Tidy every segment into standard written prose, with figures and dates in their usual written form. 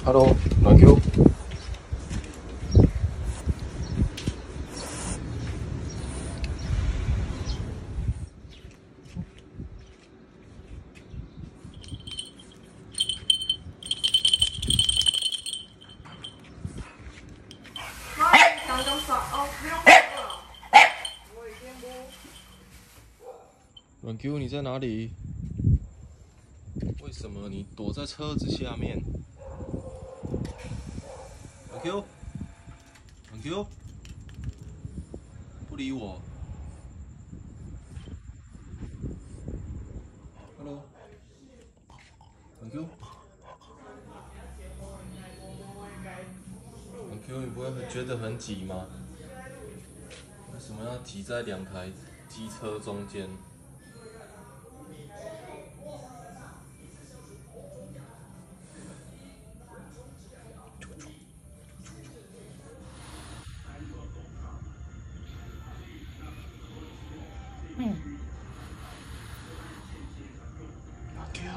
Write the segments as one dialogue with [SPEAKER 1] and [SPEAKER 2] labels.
[SPEAKER 1] Hello， 暖 Q。
[SPEAKER 2] 刚刚耍哦，不用了。我已经不。
[SPEAKER 1] 暖 Q， 你在哪里？为什么你躲在车子下面？暖 Q， 暖 Q， 不理我。Hello， 暖 Q， 暖 Q， 你不会觉得很挤吗？为什么要挤在两台机车中间？暖 Q，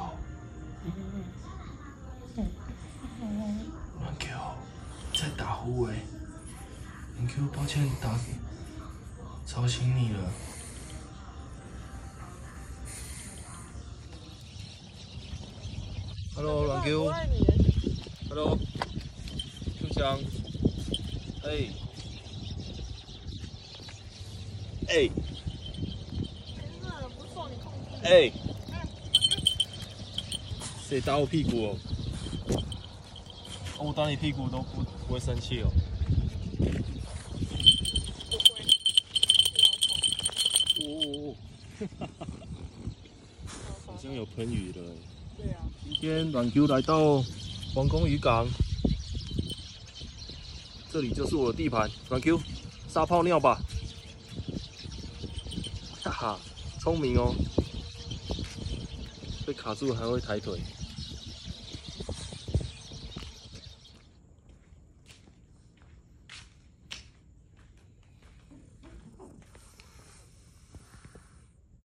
[SPEAKER 1] 暖 Q， 在打呼欸。暖 Q， 抱歉吵醒你了。Hello， 暖 Q。Hello， Q 强。哎。哎。哎。谁打我屁股哦？哦，我打你屁股都不会生气哦。哦，好像有喷雨了。
[SPEAKER 2] 对啊。
[SPEAKER 1] 今天暖 Q 来到皇宫渔港，这里就是我的地盘。暖 Q， 撒泡尿吧！哈哈，聪明哦。被卡住还会抬腿。